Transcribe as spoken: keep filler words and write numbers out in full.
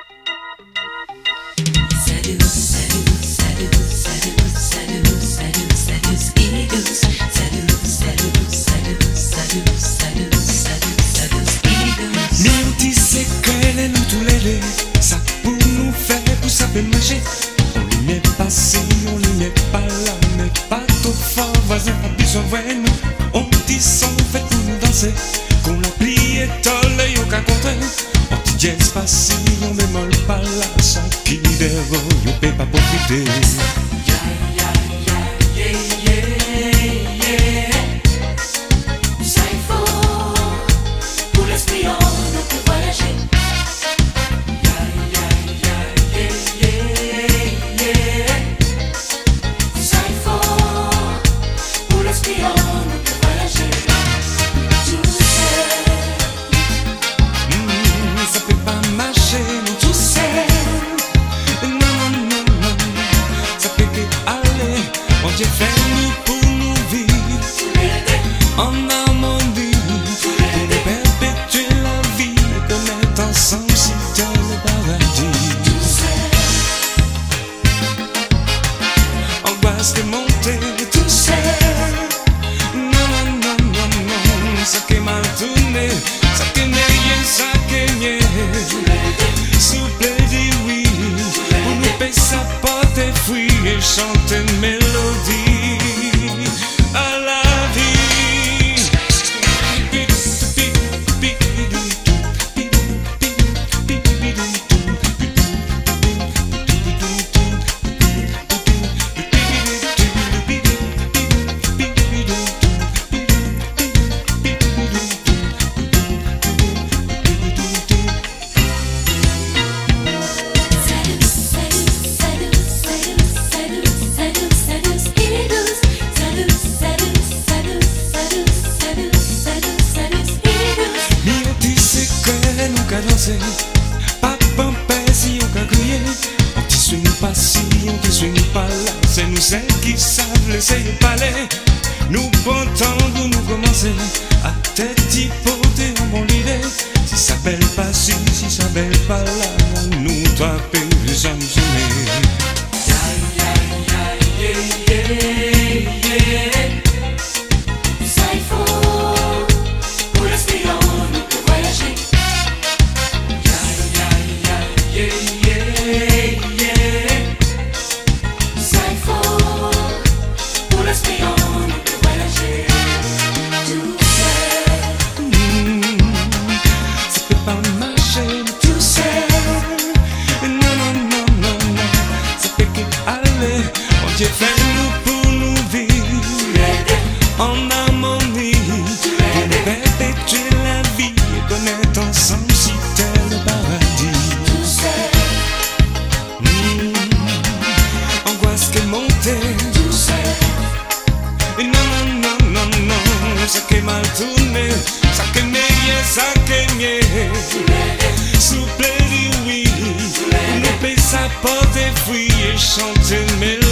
Ça pour nous faire, pour ça peut marcher. On lui met pas si, on lui met pas là, mais pas trop fort, voisin, pas besoin de voir nous. On dit son fait pour nous danser. Qu'on l'a plié, tolle, y'a qu'à compter. On dit jazz pas si, on bémol pas là, chaque idée, y'a peut pas profiter. Dieu fait nous pour nous vivre en harmonie, pour nous perpétuer la vie et connaître ensemble si dans le paradis. Angoisse de monter tout seul. Non, non, non, non, non, ça qui est mal tourné, ça qui est meilleur, ça qui est mieux. Souple dit oui, pour nous payer sa porte et fruits et chanter une mélodie. Pas bon si on peut crier. On te swing pas si on te swing pas là. C'est nous celles qui savent laisser parler. Nous bon temps de nous commencer à tête hypothèse en bon l'idée. Si ça belle pas si, si ça belle pas là, nous toi payes jamais jamais. Ça il faut pour respirer, nous peut voyager. Dieu fait nous pour nous vivre en harmonie, pour nous perpétuer la vie et connaître ensemble si tel le paradis. Mmh. Angoisse qui est montée, et non, non, non, non, non, ça qui est mal tourné, ça qui est meilleur, ça qui est mieux. Souple dit oui, pour nous payer sa porte et fruits et chanter une mélodie.